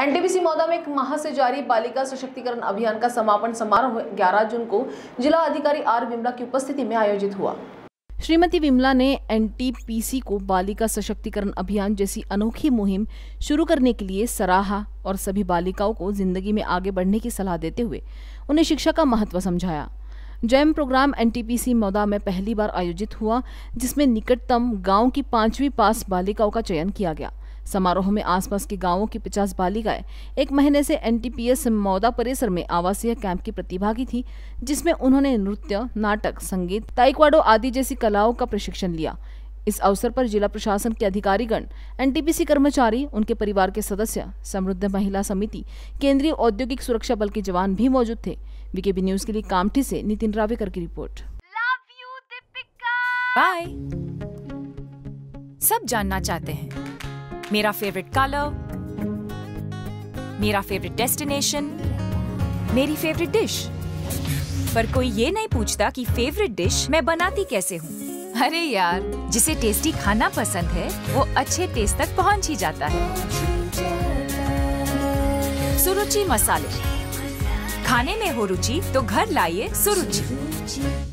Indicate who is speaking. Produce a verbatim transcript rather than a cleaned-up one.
Speaker 1: NTPC Mouda में एक माह से जारी बालिका सशक्तिकरण अभियान का समापन समारोह ग्यारह जून को जिला अधिकारी आर विमला की उपस्थिति में आयोजित हुआ। श्रीमती विमला ने एनटीपीसी को बालिका सशक्तिकरण अभियान जैसी अनोखी मुहिम शुरू करने के लिए सराहा और सभी बालिकाओं को जिंदगी में आगे बढ़ने की सलाह देते हुए उन्हें शिक्षा का महत्व समझाया। जैम प्रोग्राम एनटीपीसी मौदा में पहली बार आयोजित हुआ, जिसमें निकटतम गांव की पांचवी पास बालिकाओं का चयन किया गया। समारोह में आसपास के गांवों की पचास बालिकाएं एक महीने से एनटीपीएस मौदा परिसर में आवासीय कैंप की प्रतिभागी थी, जिसमें उन्होंने नृत्य, नाटक, संगीत, ताइक्वांडो आदि जैसी कलाओं का प्रशिक्षण लिया। इस अवसर पर जिला प्रशासन के अधिकारीगण, एनटीपीसी कर्मचारी, उनके परिवार के सदस्य, समृद्ध महिला समिति, केंद्रीय औद्योगिक सुरक्षा बल के जवान भी मौजूद थे। वीकेबी न्यूज के लिए कामठी से नितिन रावेकर की रिपोर्ट।
Speaker 2: बाय। सब जानना चाहते हैं मेरा फेवरेट कलर, मेरा फेवरेट डेस्टिनेशन, मेरी फेवरेट डिश, पर कोई ये नहीं पूछता कि फेवरेट डिश मैं बनाती कैसे हूँ। अरे यार, जिसे टेस्टी खाना पसंद है वो अच्छे टेस्ट तक पहुँच ही जाता है। सुरुचि मसाले, खाने में हो रुचि तो घर लाइए सुरुचि।